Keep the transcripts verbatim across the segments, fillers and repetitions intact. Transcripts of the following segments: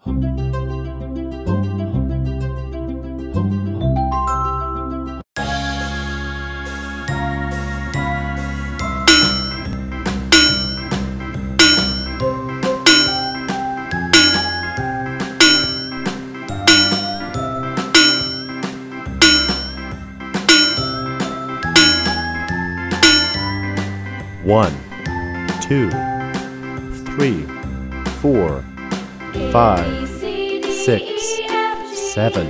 One, two, three, four, five, six, seven.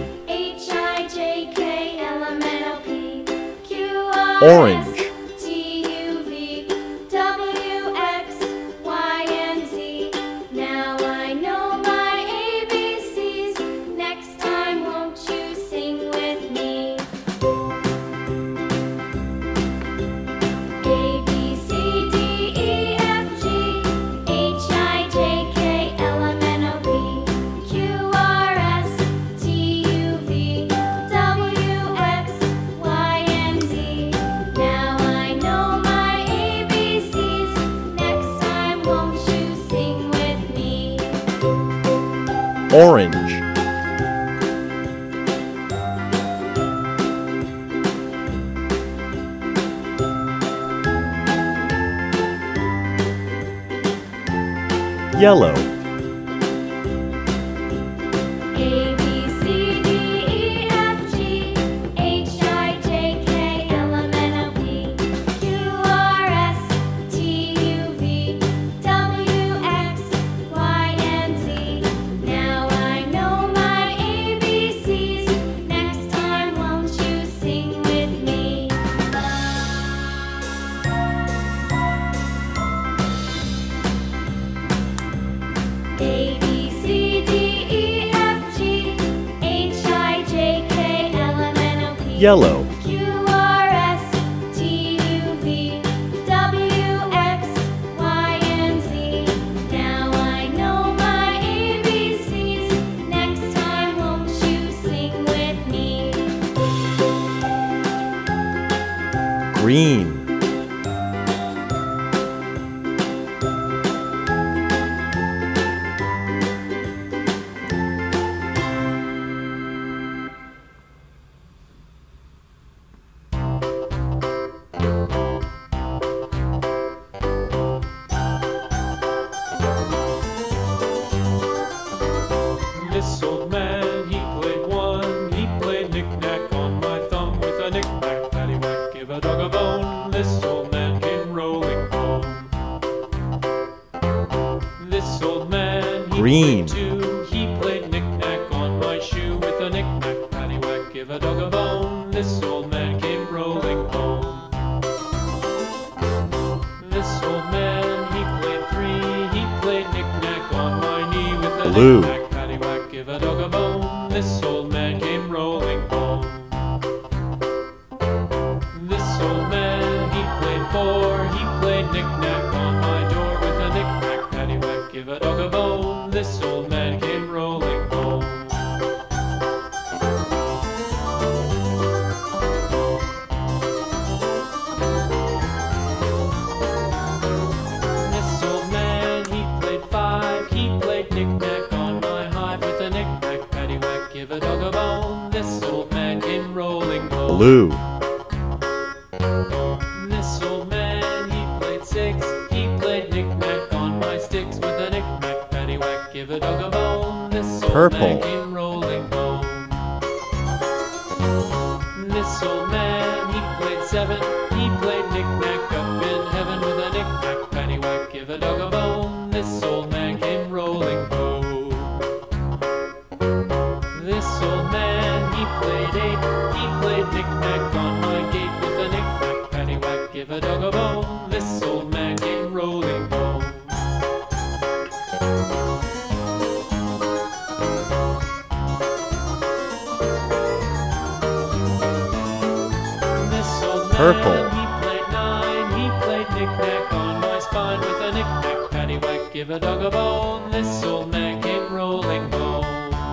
Orange. Orange. Yellow. Yellow. Q R S T U V W X Y and Z. Now I know my A B Cs. Next time won't you sing with me? Green. This old man, he played one. He played knick-knack on my thumb with a knick-knack, paddywhack, give a dog a bone. This old man came rolling home. This old man, he Green. played two. He played knick-knack on my shoe with a knick-knack, paddywhack, give a dog a bone. This old man came rolling home. This old man, he played three. He played knick-knack on my knee with a Blue. knick-knack, give a dog a bone. This old man came rolling home. This old man, he played four. He played knick-knack on my door with a knick-knack, paddywhack, give a dog a bone. This old man came rolling home. This old man, he played five. He played knick-knack on my hive with a knick-knack, paddywhack, give a dog a bone. This old man came rolling home. Blue. This old man, he played six. He played knick-knack on my sticks with a knick-knack, paddywhack, give a dog a bone. This old Purple. man came rolling home. This old man, he played seven. He played knick-knack up in heaven with a knick-knack, paddywhack, give a dog a bone. This old man came rolling home. This old man, he played eight. He played knick-knack on my gate with a knick-knack, paddywhack, give a dog a bone. This old man came rolling home. This old man, Purple. he played nine. He played knick-knack on my spine with a knick-knack, paddywhack, give a dog a bone. This old man came rolling home.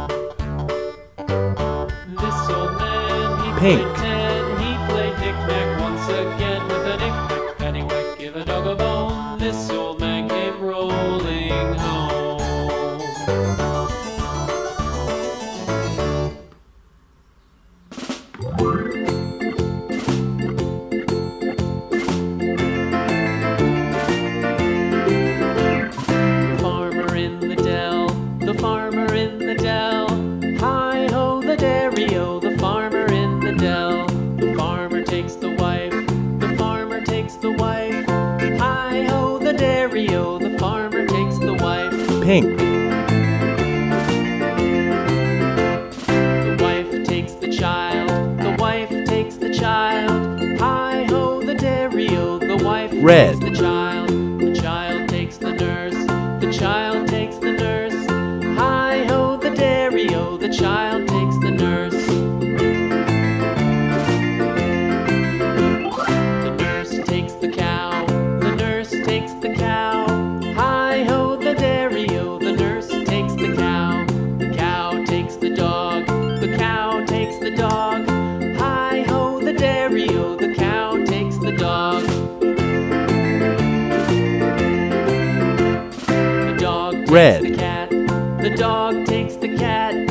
This old man, he Pink. played ten. He played knick-knack once again with a knick-knack, paddywhack, give a dog a bone. This old man came rolling home. farmer in the dell. Hi-ho, the dairy-o, the farmer in the dell. The farmer takes the wife, the farmer takes the wife. Hi-ho, the dairy-o, the farmer takes the wife. Pink. The wife takes the child, the wife takes the child. Hi-ho, the dairy-o, the wife Red. takes the child. The child takes the nurse, the child takes the nurse. Hi-ho, the dairy-o, the child takes the nurse. The nurse takes the cow, the nurse takes the cow. Hi-ho, the dairy-o, the nurse takes the cow. The cow takes the dog, the cow takes the dog. Hi-ho, the dairy-o, the cow takes the dog. The dog takes Red. the cat, the dog takes the cat.